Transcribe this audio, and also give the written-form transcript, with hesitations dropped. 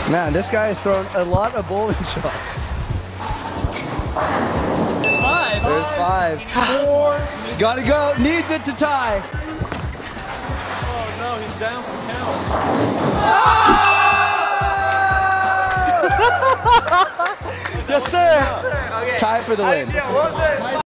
Man, this guy has thrown a lot of bowling shots. There's 5. There's 5. 4. Gotta go. Needs it to tie. Oh no, he's down for count. Yes, sir. Tie for the win. Yeah, what was it?